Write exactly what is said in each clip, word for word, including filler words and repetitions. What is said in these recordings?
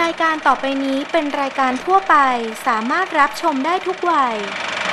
รายการต่อไปนี้เป็นรายการทั่วไปสามารถรับชมได้ทุกวัย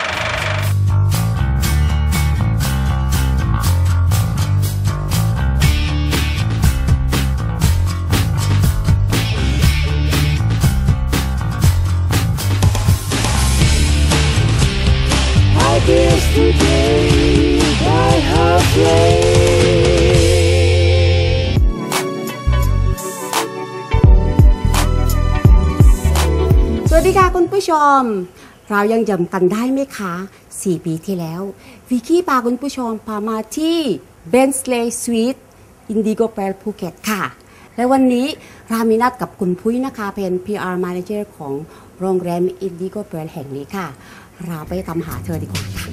สวัสดีค่ะคุณผู้ชมเรายังจำกันได้ไหมคะสี่ปีที่แล้ววิกกี้พาคุณผู้ชมพามาที่ Bensley Suite Indigo Pearl ภูเก็ตค่ะและวันนี้เรามีนัดกับคุณพุ้ยนะคะเป็น พี อาร์ Manager ของโรงแรม Indigo Pearl แห่งนี้ค่ะเราไปตามหาเธอดีกว่าค่ะ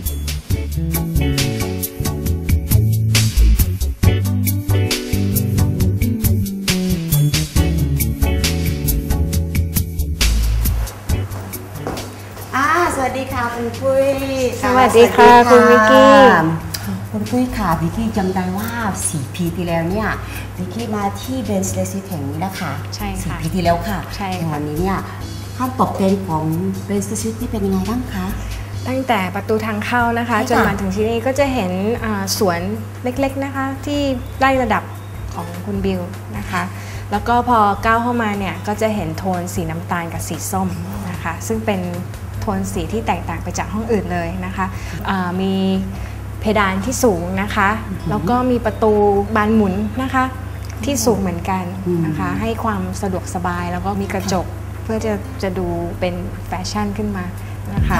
สวัสดีค่ะคุณปุ้ยสวัสดีค่ะคุณวิกกี้คุณปุ้ยค่ะวิกกี้จำได้ว่าสี่ปีที่แล้วเนี่ยวิกกี้มาที่เบนส์เลสแห่งนี้นะคะใช่ค่ะสี่ปีที่แล้วค่ะใช่ค่ะวันนี้เนี่ยค่าตกแต่งของเบนส์เลสนี่เป็นยังไงบ้างคะตั้งแต่ประตูทางเข้านะคะจนมาถึงที่นี่ก็จะเห็นสวนเล็กๆนะคะที่ไล่ระดับของคุณบิวนะคะแล้วก็พอก้าวเข้ามาเนี่ยก็จะเห็นโทนสีน้ำตาลกับสีส้มนะคะซึ่งเป็นโทนสีที่แตกต่างไปจากห้องอื่นเลยนะคะมีเพดานที่สูงนะคะแล้วก็มีประตูบานหมุนนะคะที่สูงเหมือนกันนะคะให้ความสะดวกสบายแล้วก็มีกระจกเพื่อจะจะดูเป็นแฟชั่นขึ้นมานะคะ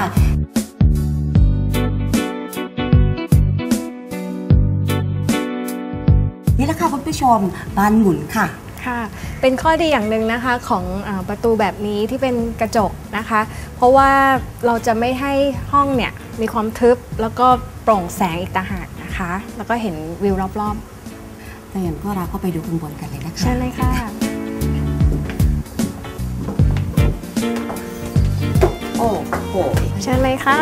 นี่แหละค่ะคุณผู้ชมบานหมุนค่ะค่ะเป็นข้อดีอย่างหนึ่งนะคะของประตูแบบนี้ที่เป็นกระจกนะคะเพราะว่าเราจะไม่ให้ห้องเนี่ยมีความทึบแล้วก็โปร่งแสงอีกต่างหากนะคะแล้วก็เห็นวิวรอบๆแต่อย่างก็เราก็ไปดูข้างบนกันเลยนะคะใช่เลยค่ะโอ้โหใช่เลยค่ะ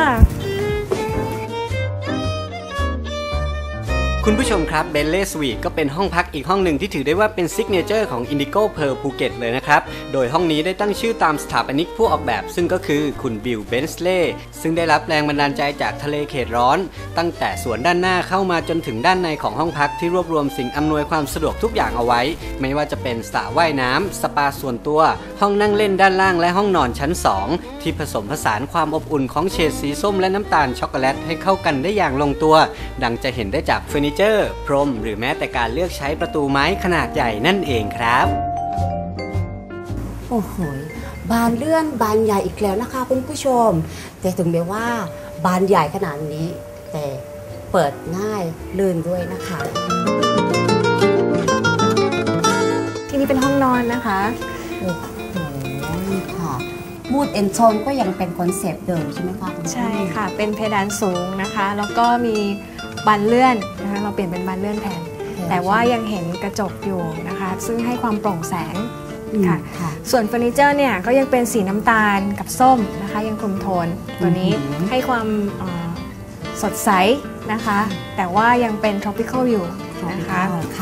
คุณผู้ชมครับเบนเล่สวีทก็เป็นห้องพักอีกห้องหนึ่งที่ถือได้ว่าเป็นซิกเนเจอร์ของ Indigo Pearl ภูเก็ตเลยนะครับโดยห้องนี้ได้ตั้งชื่อตามสถาปนิกผู้ออกแบบซึ่งก็คือคุณบิล เบนส์เล่ซึ่งได้รับแรงบันดาลใจจากทะเลเขตร้อนตั้งแต่สวนด้านหน้าเข้ามาจนถึงด้านในของห้องพักที่รวบรวมสิ่งอำนวยความสะดวกทุกอย่างเอาไว้ไม่ว่าจะเป็นสระว่ายน้ำสปาส่วนตัวห้องนั่งเล่นด้านล่างและห้องนอนชั้นสองที่ผสมผสานความอบอุ่นของเฉดสีส้มและน้ำตาลช็อกโกแลตให้เข้ากันได้อย่างลงตัวดังจะเห็นได้จากเฟอร์นิเจอร์พรมหรือแม้แต่การเลือกใช้ประตูไม้ขนาดใหญ่นั่นเองครับโอ้โหบานเลื่อนบานใหญ่อีกแล้วนะคะคุณผู้ชมแต่ถึงแม้ว่าบานใหญ่ขนาดนี้แต่เปิดง่ายลื่นด้วยนะคะที่นี่เป็นห้องนอนนะคะโอ้โหค่ะมูดเอนโซนก็ยังเป็นคอนเซปต์เดิมใช่ไหมคะใช่ค่ะเป็นเพดานสูงนะคะแล้วก็มีบานเลื่อนนะคะเราเปลี่ยนเป็นบานเลื่อนแทนแต่ว่ายังเห็นกระจกอยู่นะคะซึ่งให้ความโปร่งแสงค่ะส่วนเฟอร์นิเจอร์เนี่ยก็ยังเป็นสีน้ำตาลกับส้มนะคะยังคุมโทนตัวนี้ให้ความสดใสนะคะแต่ว่ายังเป็น tropical อยู่นะคะ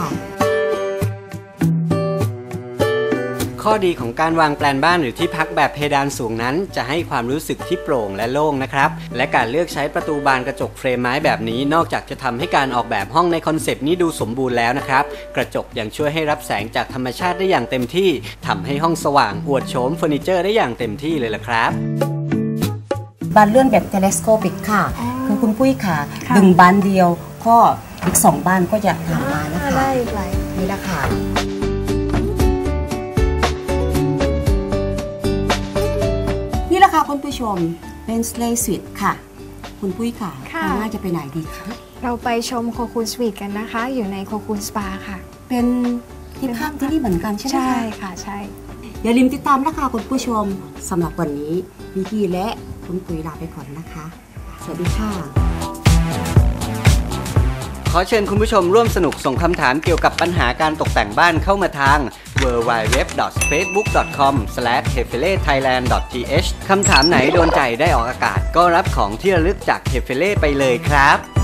ข้อดีของการวางแปลนบ้านหรือที่พักแบบเพดานสูงนั้นจะให้ความรู้สึกที่โปร่งและโล่งนะครับและการเลือกใช้ประตูบานกระจกเฟรมไม้แบบนี้นอกจากจะทำให้การออกแบบห้องในคอนเซปต์นี้ดูสมบูรณ์แล้วนะครับกระจกยังช่วยให้รับแสงจากธรรมชาติได้อย่างเต็มที่ทำให้ห้องสว่างอวดโฉมเฟอร์นิเจอร์ได้อย่างเต็มที่เลยล่ะครับบานเลื่อนแบบเทเลสโคปิกค่ะคือคุณปุ้ยค่ะดึงบานเดียวก็อีกสองบานก็จะทำมานะคะได้นี่นะคะนี่แหละค่ะคุณผู้ชมเป็นสเลย์สวีทค่ะคุณปุ้ยค่ะน่าจะไปไหนดีคะเราไปชมโคคูนสวีทกันนะคะอยู่ในโคคูนสปาค่ะเป็นที่พักที่นี่เหมือนกันใช่ไหมคะใช่ค่ะใช่อย่าลืมติดตามนะคะคุณผู้ชมสำหรับวันนี้วิกกี้และคุณปุ้ยลาไปก่อนนะคะสวัสดีค่ะขอเชิญคุณผู้ชมร่วมสนุกส่งคำถามเกี่ยวกับปัญหาการตกแต่งบ้านเข้ามาทาง ดับเบิลยู ดับเบิลยู ดับเบิลยู ดอท เฟซบุ๊ก ดอท คอม สแลช เฮฟเฟเล่ ไทยแลนด์ ดอท ที เอช คำถามไหนโดนใจได้ออกอากาศก็รับของที่ระลึกจากเฮฟเฟเล่ไปเลยครับ